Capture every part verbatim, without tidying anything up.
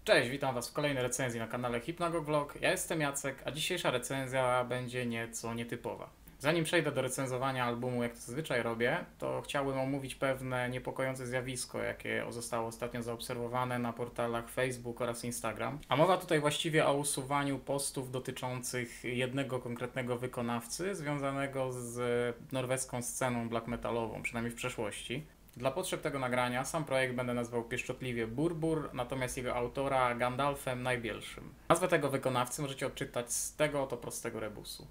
Cześć, witam Was w kolejnej recenzji na kanale Hypnago Vlog. Ja jestem Jacek, a dzisiejsza recenzja będzie nieco nietypowa. Zanim przejdę do recenzowania albumu, jak to zazwyczaj robię, to chciałbym omówić pewne niepokojące zjawisko, jakie zostało ostatnio zaobserwowane na portalach Facebook oraz Instagram. A mowa tutaj właściwie o usuwaniu postów dotyczących jednego konkretnego wykonawcy związanego z norweską sceną black metalową, przynajmniej w przeszłości. Dla potrzeb tego nagrania sam projekt będę nazwał pieszczotliwie Burbur, natomiast jego autora Gandalfem Najbielszym. Nazwę tego wykonawcy możecie odczytać z tego oto prostego rebusu.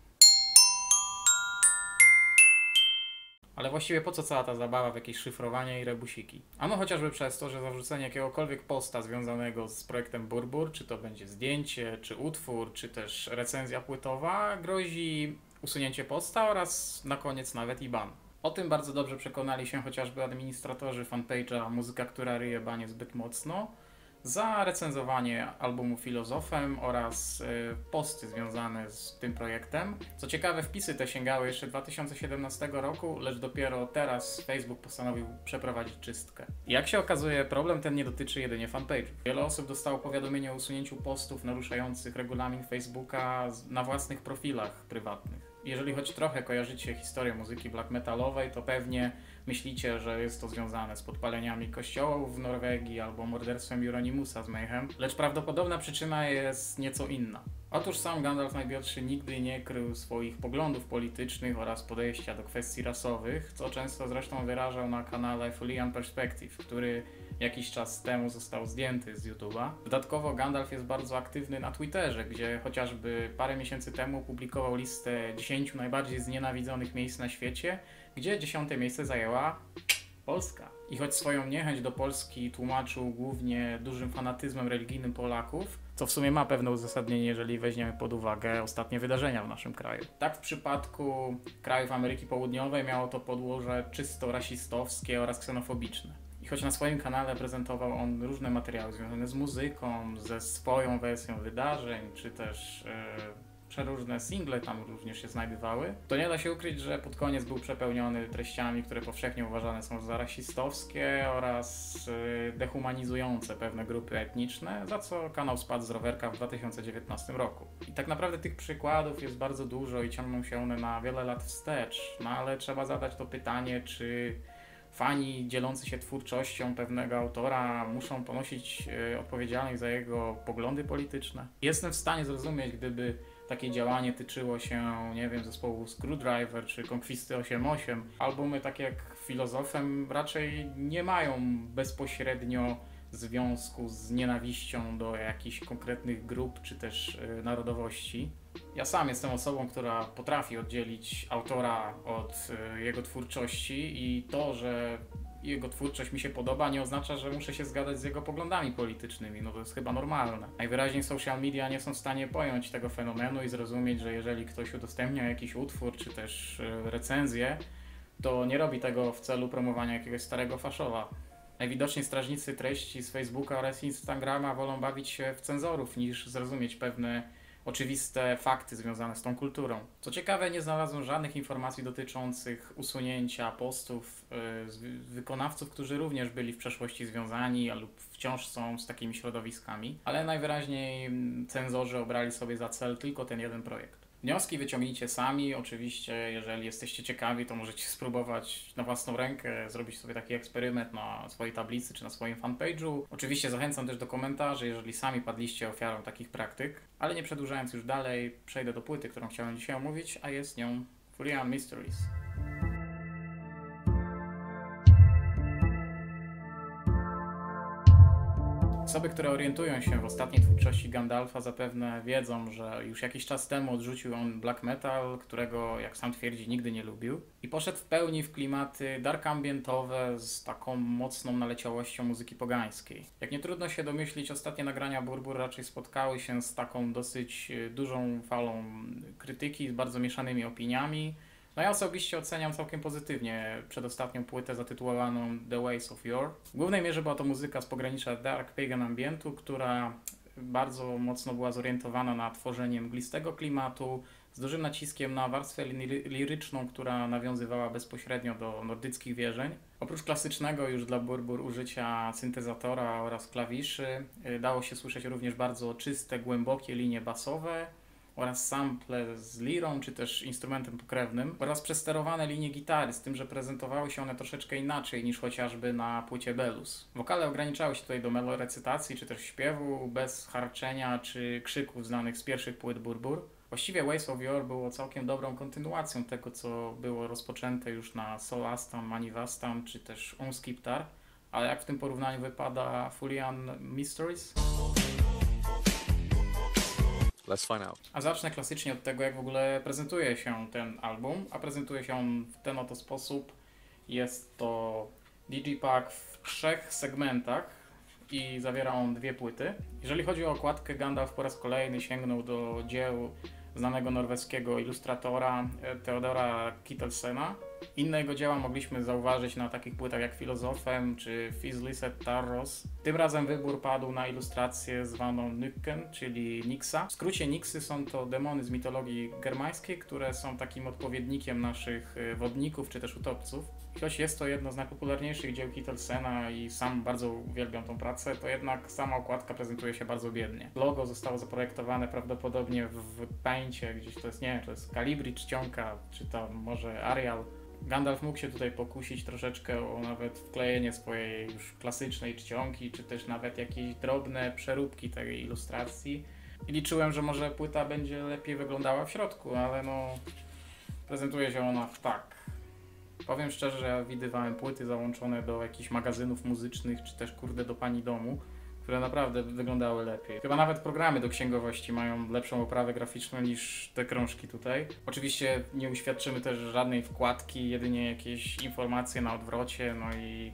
Ale właściwie po co cała ta zabawa w jakieś szyfrowanie i rebusiki? Ano chociażby przez to, że za wrzucenie jakiegokolwiek posta związanego z projektem Burbur, czy to będzie zdjęcie, czy utwór, czy też recenzja płytowa, grozi usunięcie posta oraz na koniec nawet i ban. O tym bardzo dobrze przekonali się chociażby administratorzy fanpage'a Muzyka, która ryje banie zbyt mocno za recenzowanie albumu Filozofem oraz y, posty związane z tym projektem. Co ciekawe, wpisy te sięgały jeszcze dwa tysiące siedemnastego roku, lecz dopiero teraz Facebook postanowił przeprowadzić czystkę. I jak się okazuje, problem ten nie dotyczy jedynie fanpage'ów. Wiele osób dostało powiadomienie o usunięciu postów naruszających regulamin Facebooka na własnych profilach prywatnych. Jeżeli choć trochę kojarzycie historię muzyki black metalowej, to pewnie myślicie, że jest to związane z podpaleniami kościołów w Norwegii albo morderstwem Euronymusa z Mayhem, lecz prawdopodobna przyczyna jest nieco inna. Otóż sam Gandalf Najbielszy nigdy nie krył swoich poglądów politycznych oraz podejścia do kwestii rasowych, co często zresztą wyrażał na kanale Fulian Perspective, który jakiś czas temu został zdjęty z YouTube'a. Dodatkowo Gandalf jest bardzo aktywny na Twitterze, gdzie chociażby parę miesięcy temu publikował listę dziesięciu najbardziej znienawidzonych miejsc na świecie, gdzie dziesiąte miejsce zajęła Polska. I choć swoją niechęć do Polski tłumaczył głównie dużym fanatyzmem religijnym Polaków, co w sumie ma pewne uzasadnienie, jeżeli weźmiemy pod uwagę ostatnie wydarzenia w naszym kraju. Tak w przypadku krajów Ameryki Południowej miało to podłoże czysto rasistowskie oraz ksenofobiczne. I choć na swoim kanale prezentował on różne materiały związane z muzyką, ze swoją wersją wydarzeń, czy też yy, przeróżne single tam również się znajdowały, to nie da się ukryć, że pod koniec był przepełniony treściami, które powszechnie uważane są za rasistowskie oraz yy, dehumanizujące pewne grupy etniczne, za co kanał spadł z rowerka w dwa tysiące dziewiętnastym roku. I tak naprawdę tych przykładów jest bardzo dużo i ciągną się one na wiele lat wstecz, no ale trzeba zadać to pytanie, czy fani dzielący się twórczością pewnego autora muszą ponosić y, odpowiedzialność za jego poglądy polityczne. Jestem w stanie zrozumieć, gdyby takie działanie tyczyło się, nie wiem, zespołu Screwdriver czy Konkwisty osiem osiem. Albumy takie jak Filozofem raczej nie mają bezpośrednio związku z nienawiścią do jakichś konkretnych grup czy też y, narodowości. Ja sam jestem osobą, która potrafi oddzielić autora od y, jego twórczości i to, że jego twórczość mi się podoba, nie oznacza, że muszę się zgadzać z jego poglądami politycznymi. No to jest chyba normalne. Najwyraźniej social media nie są w stanie pojąć tego fenomenu i zrozumieć, że jeżeli ktoś udostępnia jakiś utwór czy też y, recenzję, to nie robi tego w celu promowania jakiegoś starego faszowa. Najwidoczniej strażnicy treści z Facebooka oraz Instagrama wolą bawić się w cenzorów niż zrozumieć pewne oczywiste fakty związane z tą kulturą. Co ciekawe, nie znalazłem żadnych informacji dotyczących usunięcia postów yy, z wykonawców, którzy również byli w przeszłości związani lub wciąż są z takimi środowiskami, ale najwyraźniej cenzorzy obrali sobie za cel tylko ten jeden projekt. Wnioski wyciągnijcie sami, oczywiście jeżeli jesteście ciekawi, to możecie spróbować na własną rękę zrobić sobie taki eksperyment na swojej tablicy czy na swoim fanpage'u. Oczywiście zachęcam też do komentarzy, jeżeli sami padliście ofiarą takich praktyk, ale nie przedłużając już dalej, przejdę do płyty, którą chciałem dzisiaj omówić, a jest nią Fulian Mysteries. Osoby, które orientują się w ostatniej twórczości Gandalfa, zapewne wiedzą, że już jakiś czas temu odrzucił on black metal, którego, jak sam twierdzi, nigdy nie lubił i poszedł w pełni w klimaty dark ambientowe z taką mocną naleciałością muzyki pogańskiej. Jak nie trudno się domyślić, ostatnie nagrania Burbur raczej spotkały się z taką dosyć dużą falą krytyki, z bardzo mieszanymi opiniami. No ja osobiście oceniam całkiem pozytywnie przedostatnią płytę zatytułowaną The Ways of Yore. W głównej mierze była to muzyka z pogranicza dark pagan ambientu, która bardzo mocno była zorientowana na tworzenie mglistego klimatu z dużym naciskiem na warstwę li- liryczną, która nawiązywała bezpośrednio do nordyckich wierzeń. Oprócz klasycznego już dla Burbur użycia syntezatora oraz klawiszy, y, dało się słyszeć również bardzo czyste, głębokie linie basowe oraz sample z lirą, czy też instrumentem pokrewnym oraz przesterowane linie gitary, z tym, że prezentowały się one troszeczkę inaczej niż chociażby na płycie Belus. Wokale ograniczały się tutaj do melorecytacji, czy też śpiewu, bez harczenia czy krzyków znanych z pierwszych płyt Burbur. Właściwie Ways of Yore było całkiem dobrą kontynuacją tego, co było rozpoczęte już na Soul Aston, Manivastan, czy też Unskiptar, ale jak w tym porównaniu wypada Fulian Mysteries? Let's find out. A zacznę klasycznie od tego, jak w ogóle prezentuje się ten album, a prezentuje się on w ten oto sposób. Jest to Digipack w trzech segmentach i zawiera on dwie płyty. Jeżeli chodzi o okładkę, Gandalf po raz kolejny sięgnął do dzieł znanego norweskiego ilustratora Theodora Kittelsena. Inne jego dzieła mogliśmy zauważyć na takich płytach jak Filozofem czy Fizliset Tarros. Tym razem wybór padł na ilustrację zwaną Nykken, czyli Nixa. W skrócie Nixy są to demony z mitologii germańskiej, które są takim odpowiednikiem naszych wodników czy też utopców. Choć jest to jedno z najpopularniejszych dzieł Kittelsena i sam bardzo uwielbiam tą pracę, to jednak sama okładka prezentuje się bardzo biednie. Logo zostało zaprojektowane prawdopodobnie w Paincie, gdzieś to jest, nie wiem, to jest Calibri czcionka, czy tam może Arial. Gandalf mógł się tutaj pokusić troszeczkę o nawet wklejenie swojej już klasycznej czcionki, czy też nawet jakieś drobne przeróbki tej ilustracji. I liczyłem, że może płyta będzie lepiej wyglądała w środku, ale no prezentuje się ona tak. Powiem szczerze, że ja widywałem płyty załączone do jakichś magazynów muzycznych, czy też kurde do pani domu, które naprawdę wyglądały lepiej. Chyba nawet programy do księgowości mają lepszą oprawę graficzną niż te krążki tutaj. Oczywiście nie uświadczymy też żadnej wkładki, jedynie jakieś informacje na odwrocie, no i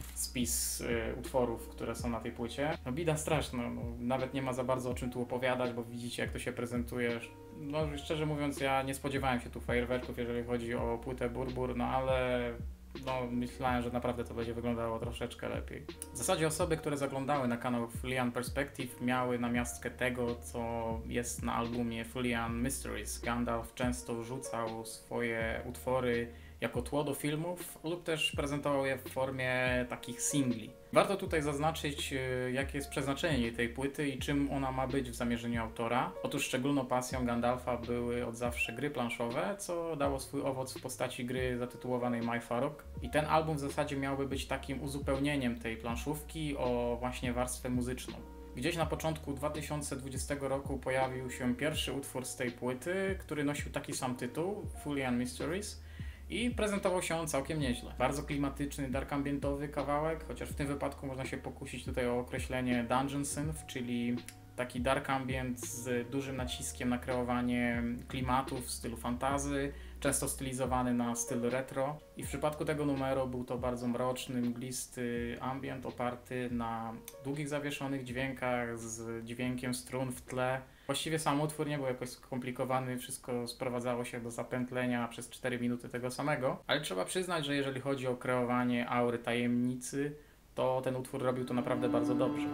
spis y, utworów, które są na tej płycie. No bida straszna, no, nawet nie ma za bardzo o czym tu opowiadać, bo widzicie jak to się prezentuje. No szczerze mówiąc, ja nie spodziewałem się tu fajerwerków, jeżeli chodzi o płytę Burbur, no ale no, myślałem, że naprawdę to będzie wyglądało troszeczkę lepiej. W zasadzie osoby, które zaglądały na kanał Fulian Perspective, miały namiastkę tego, co jest na albumie Fulian Mysteries. Gandalf często wrzucał swoje utwory jako tło do filmów lub też prezentował je w formie takich singli. Warto tutaj zaznaczyć, jakie jest przeznaczenie tej płyty i czym ona ma być w zamierzeniu autora. Otóż szczególną pasją Gandalfa były od zawsze gry planszowe, co dało swój owoc w postaci gry zatytułowanej My Farok. I ten album w zasadzie miałby być takim uzupełnieniem tej planszówki o właśnie warstwę muzyczną. Gdzieś na początku dwa tysiące dwudziestego roku pojawił się pierwszy utwór z tej płyty, który nosił taki sam tytuł, Fulian Mysteries. I prezentował się on całkiem nieźle. Bardzo klimatyczny, dark ambientowy kawałek, chociaż w tym wypadku można się pokusić tutaj o określenie Dungeon Synth, czyli taki dark ambient z dużym naciskiem na kreowanie klimatów w stylu fantasy, często stylizowany na styl retro. I w przypadku tego numeru był to bardzo mroczny, mglisty ambient oparty na długich zawieszonych dźwiękach z dźwiękiem strun w tle. Właściwie sam utwór nie był jakoś skomplikowany, wszystko sprowadzało się do zapętlenia przez cztery minuty tego samego, ale trzeba przyznać, że jeżeli chodzi o kreowanie aury tajemnicy, to ten utwór robił to naprawdę bardzo dobrze.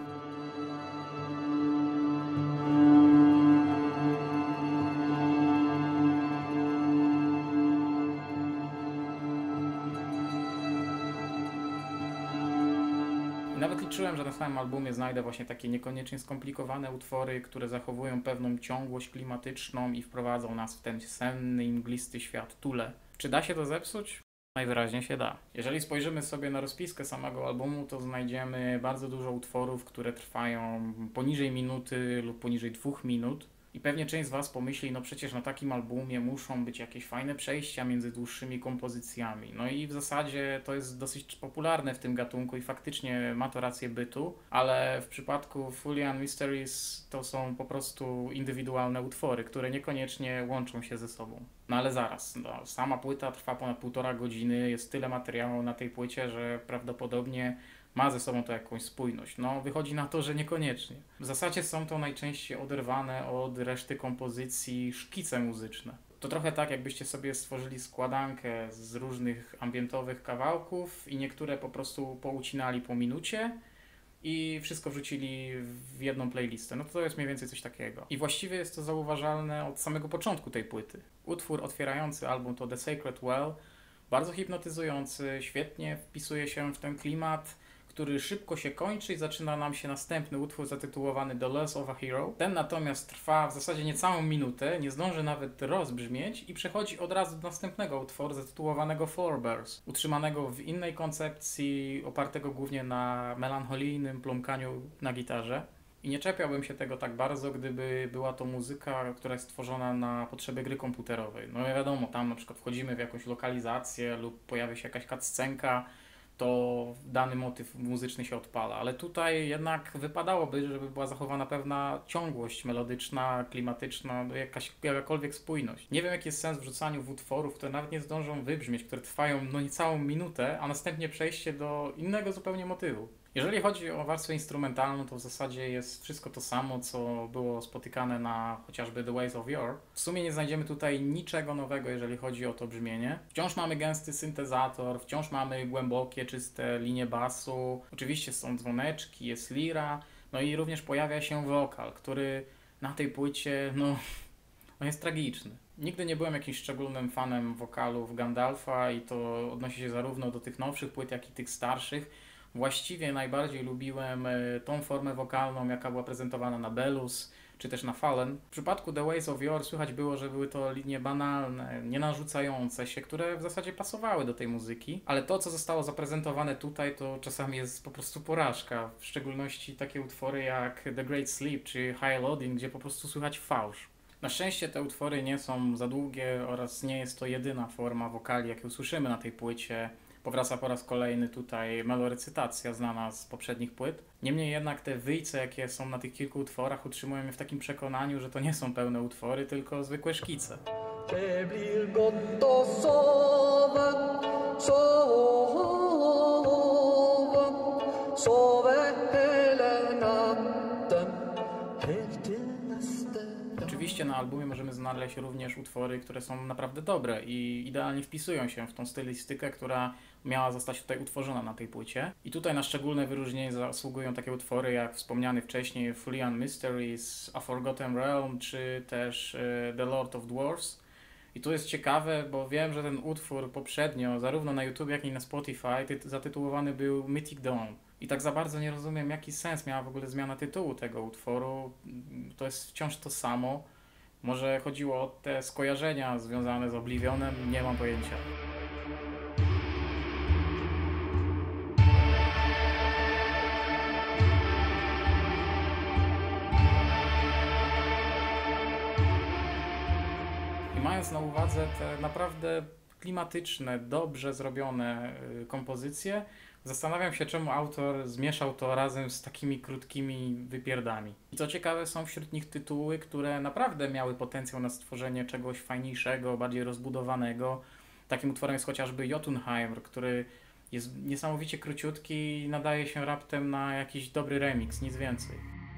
Nawet liczyłem, że na samym albumie znajdę właśnie takie niekoniecznie skomplikowane utwory, które zachowują pewną ciągłość klimatyczną i wprowadzą nas w ten senny i mglisty świat Tule. Czy da się to zepsuć? Najwyraźniej się da. Jeżeli spojrzymy sobie na rozpiskę samego albumu, to znajdziemy bardzo dużo utworów, które trwają poniżej minuty lub poniżej dwóch minut. I pewnie część z Was pomyśli, no przecież na takim albumie muszą być jakieś fajne przejścia między dłuższymi kompozycjami. No i w zasadzie to jest dosyć popularne w tym gatunku i faktycznie ma to rację bytu, ale w przypadku Fulian Mysteries to są po prostu indywidualne utwory, które niekoniecznie łączą się ze sobą. No ale zaraz, no, sama płyta trwa ponad półtora godziny, jest tyle materiału na tej płycie, że prawdopodobnie ma ze sobą to jakąś spójność. No, wychodzi na to, że niekoniecznie. W zasadzie są to najczęściej oderwane od reszty kompozycji szkice muzyczne. To trochę tak, jakbyście sobie stworzyli składankę z różnych ambientowych kawałków i niektóre po prostu poucinali po minucie i wszystko wrzucili w jedną playlistę. No to to jest mniej więcej coś takiego. I właściwie jest to zauważalne od samego początku tej płyty. Utwór otwierający album to The Sacred Well, bardzo hipnotyzujący, świetnie wpisuje się w ten klimat, który szybko się kończy i zaczyna nam się następny utwór zatytułowany The Loss of a Hero. Ten natomiast trwa w zasadzie niecałą minutę, nie zdąży nawet rozbrzmieć i przechodzi od razu do następnego utworu zatytułowanego Forebears, utrzymanego w innej koncepcji, opartego głównie na melancholijnym plumkaniu na gitarze. I nie czepiałbym się tego tak bardzo, gdyby była to muzyka, która jest stworzona na potrzeby gry komputerowej. No wiadomo, tam na przykład wchodzimy w jakąś lokalizację lub pojawia się jakaś cutscenka, to dany motyw muzyczny się odpala, ale tutaj jednak wypadałoby, żeby była zachowana pewna ciągłość melodyczna, klimatyczna, jakaś, jakakolwiek spójność. Nie wiem, jaki jest sens w wrzucaniu w utworów, które nawet nie zdążą wybrzmieć, które trwają no niecałą minutę, a następnie przejście do innego zupełnie motywu. Jeżeli chodzi o warstwę instrumentalną, to w zasadzie jest wszystko to samo, co było spotykane na chociażby The Ways of Yore. W sumie nie znajdziemy tutaj niczego nowego, jeżeli chodzi o to brzmienie. Wciąż mamy gęsty syntezator, wciąż mamy głębokie, czyste linie basu. Oczywiście są dzwoneczki, jest lira, no i również pojawia się wokal, który na tej płycie, no, no jest tragiczny. Nigdy nie byłem jakimś szczególnym fanem wokalów Gandalfa i to odnosi się zarówno do tych nowszych płyt, jak i tych starszych. Właściwie najbardziej lubiłem tą formę wokalną, jaka była prezentowana na Belus, czy też na Fallen. W przypadku The Ways of Yore słychać było, że były to linie banalne, nie narzucające się, które w zasadzie pasowały do tej muzyki, ale to, co zostało zaprezentowane tutaj, to czasami jest po prostu porażka, w szczególności takie utwory jak The Great Sleep czy High Loading, gdzie po prostu słychać fałsz. Na szczęście te utwory nie są za długie oraz nie jest to jedyna forma wokali, jakie usłyszymy na tej płycie. Powraca po raz kolejny tutaj melorecytacja znana z poprzednich płyt. Niemniej jednak te wyjce, jakie są na tych kilku utworach, utrzymują mnie w takim przekonaniu, że to nie są pełne utwory, tylko zwykłe szkice. Oczywiście na albumie możemy znaleźć również utwory, które są naprawdę dobre i idealnie wpisują się w tą stylistykę, która miała zostać tutaj utworzona na tej płycie. I tutaj na szczególne wyróżnienie zasługują takie utwory jak wspomniany wcześniej Fulian Mysteries, A Forgotten Realm, czy też y, The Lord of Dwarfs. I tu jest ciekawe, bo wiem, że ten utwór poprzednio, zarówno na YouTube, jak i na Spotify, ty- zatytułowany był Mythic Dawn. I tak za bardzo nie rozumiem, jaki sens miała w ogóle zmiana tytułu tego utworu. To jest wciąż to samo. Może chodziło o te skojarzenia związane z Oblivionem, nie mam pojęcia. I mając na uwadze te naprawdę klimatyczne, dobrze zrobione y, kompozycje, zastanawiam się, czemu autor zmieszał to razem z takimi krótkimi wypierdami. I co ciekawe, są wśród nich tytuły, które naprawdę miały potencjał na stworzenie czegoś fajniejszego, bardziej rozbudowanego. Takim utworem jest chociażby Jotunheimer, który jest niesamowicie króciutki i nadaje się raptem na jakiś dobry remix, nic więcej.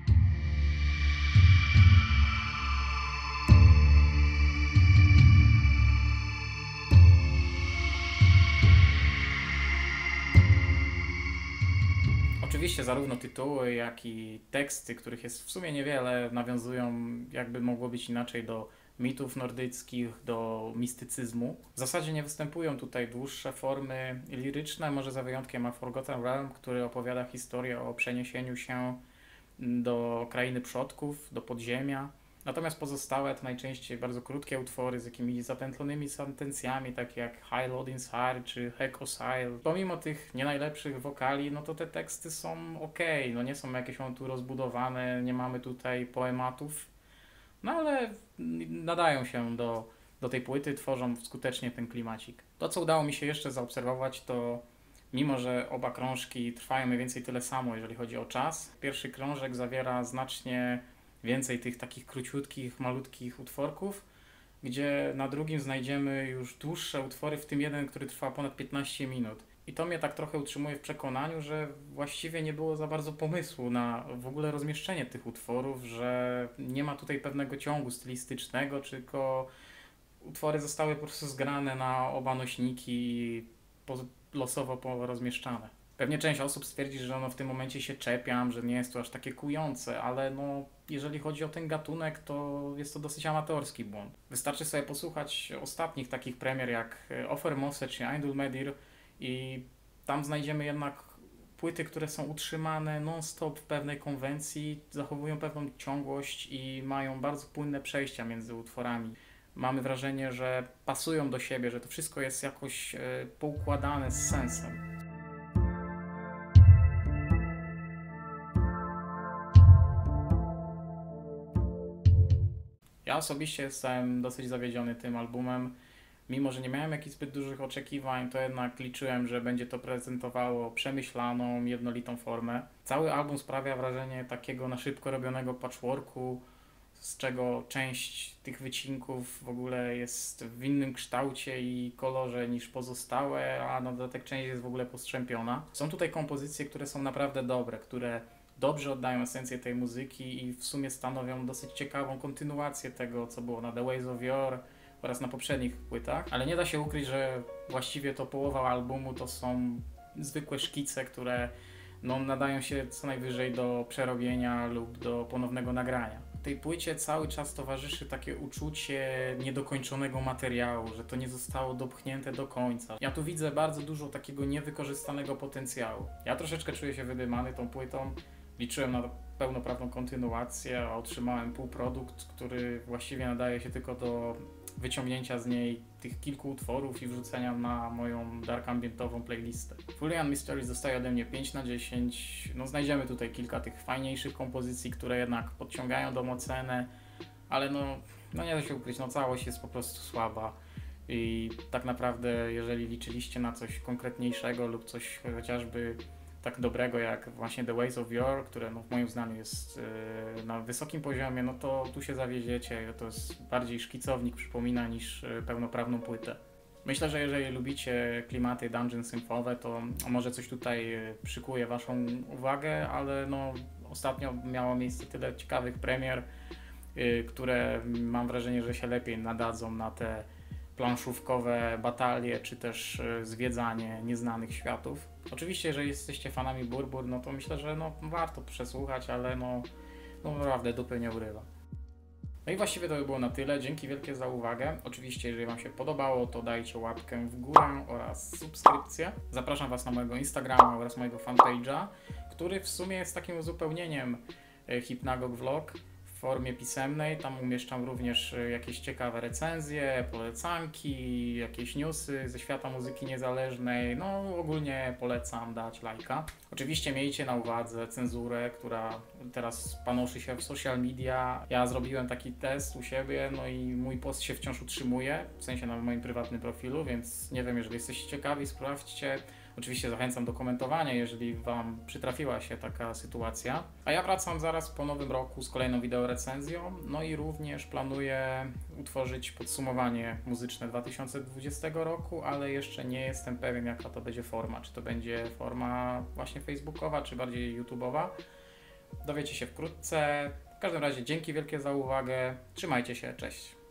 Oczywiście zarówno tytuły, jak i teksty, których jest w sumie niewiele, nawiązują, jakby mogło być inaczej, do mitów nordyckich, do mistycyzmu. W zasadzie nie występują tutaj dłuższe formy liryczne, może za wyjątkiem A Forgotten Realm, który opowiada historię o przeniesieniu się do krainy przodków, do podziemia. Natomiast pozostałe to najczęściej bardzo krótkie utwory z jakimiś zapętlonymi sentencjami, takie jak High Loading Sar czy Heck Osile. Pomimo tych nie najlepszych wokali, no to te teksty są ok, no nie są jakieś on tu rozbudowane, nie mamy tutaj poematów, no ale nadają się do, do tej płyty, tworzą skutecznie ten klimacik. To, co udało mi się jeszcze zaobserwować, to mimo że oba krążki trwają mniej więcej tyle samo, jeżeli chodzi o czas, pierwszy krążek zawiera znacznie więcej tych takich króciutkich, malutkich utworków, gdzie na drugim znajdziemy już dłuższe utwory, w tym jeden, który trwa ponad piętnaście minut. I to mnie tak trochę utrzymuje w przekonaniu, że właściwie nie było za bardzo pomysłu na w ogóle rozmieszczenie tych utworów, że nie ma tutaj pewnego ciągu stylistycznego, tylko utwory zostały po prostu zgrane na oba nośniki i losowo porozmieszczane. Pewnie część osób stwierdzi, że no w tym momencie się czepiam, że nie jest to aż takie kujące, ale no jeżeli chodzi o ten gatunek, to jest to dosyć amatorski błąd. Wystarczy sobie posłuchać ostatnich takich premier jak Offer Mose czy Eindul Medir i tam znajdziemy jednak płyty, które są utrzymane non-stop w pewnej konwencji, zachowują pewną ciągłość i mają bardzo płynne przejścia między utworami. Mamy wrażenie, że pasują do siebie, że to wszystko jest jakoś e, poukładane z sensem. Ja osobiście jestem dosyć zawiedziony tym albumem. Mimo że nie miałem jakichś zbyt dużych oczekiwań, to jednak liczyłem, że będzie to prezentowało przemyślaną, jednolitą formę. Cały album sprawia wrażenie takiego na szybko robionego patchworku, z czego część tych wycinków w ogóle jest w innym kształcie i kolorze niż pozostałe, a na dodatek część jest w ogóle postrzępiona. Są tutaj kompozycje, które są naprawdę dobre, które dobrze oddają esencję tej muzyki i w sumie stanowią dosyć ciekawą kontynuację tego, co było na The Ways of Yore oraz na poprzednich płytach, ale nie da się ukryć, że właściwie to połowa albumu to są zwykłe szkice, które no, nadają się co najwyżej do przerobienia lub do ponownego nagrania. Tej płycie cały czas towarzyszy takie uczucie niedokończonego materiału, że to nie zostało dopchnięte do końca. Ja tu widzę bardzo dużo takiego niewykorzystanego potencjału. Ja troszeczkę czuję się wydymany tą płytą. Liczyłem na pełnoprawną kontynuację, a otrzymałem półprodukt, który właściwie nadaje się tylko do wyciągnięcia z niej tych kilku utworów i wrzucenia na moją dark ambientową playlistę. Fulian Mysteries dostaje ode mnie pięć na dziesięć. No, znajdziemy tutaj kilka tych fajniejszych kompozycji, które jednak podciągają tą ocenę, ale no, no nie da się ukryć, no całość jest po prostu słaba. I tak naprawdę, jeżeli liczyliście na coś konkretniejszego lub coś chociażby tak dobrego jak właśnie The Ways of Yore, które no w moim zdaniu jest yy, na wysokim poziomie, no to tu się zawiedziecie. To jest bardziej szkicownik, przypomina, niż yy, pełnoprawną płytę. Myślę, że jeżeli lubicie klimaty dungeon synthowe, to może coś tutaj yy, przykuje waszą uwagę, ale no ostatnio miało miejsce tyle ciekawych premier, yy, które mam wrażenie, że się lepiej nadadzą na te planszówkowe batalie, czy też zwiedzanie nieznanych światów. Oczywiście, jeżeli jesteście fanami Burbur, no to myślę, że no, warto przesłuchać, ale no, no naprawdę dupy nie urywa. No i właściwie to by było na tyle. Dzięki wielkie za uwagę. Oczywiście, jeżeli Wam się podobało, to dajcie łapkę w górę oraz subskrypcję. Zapraszam Was na mojego Instagrama oraz mojego fanpage'a, który w sumie jest takim uzupełnieniem Hypnagogue Vlog w formie pisemnej. Tam umieszczam również jakieś ciekawe recenzje, polecanki, jakieś newsy ze świata muzyki niezależnej. No ogólnie polecam dać lajka. Oczywiście miejcie na uwadze cenzurę, która teraz panoszy się w social media. Ja zrobiłem taki test u siebie, no i mój post się wciąż utrzymuje, w sensie na moim prywatnym profilu, więc nie wiem, jeżeli jesteście ciekawi, sprawdźcie. Oczywiście zachęcam do komentowania, jeżeli Wam przytrafiła się taka sytuacja. A ja wracam zaraz po nowym roku z kolejną wideorecenzją, no i również planuję utworzyć podsumowanie muzyczne dwa tysiące dwudziestego roku, ale jeszcze nie jestem pewien, jaka to będzie forma. Czy to będzie forma właśnie facebookowa, czy bardziej YouTube'owa. Dowiecie się wkrótce. W każdym razie dzięki wielkie za uwagę. Trzymajcie się, cześć.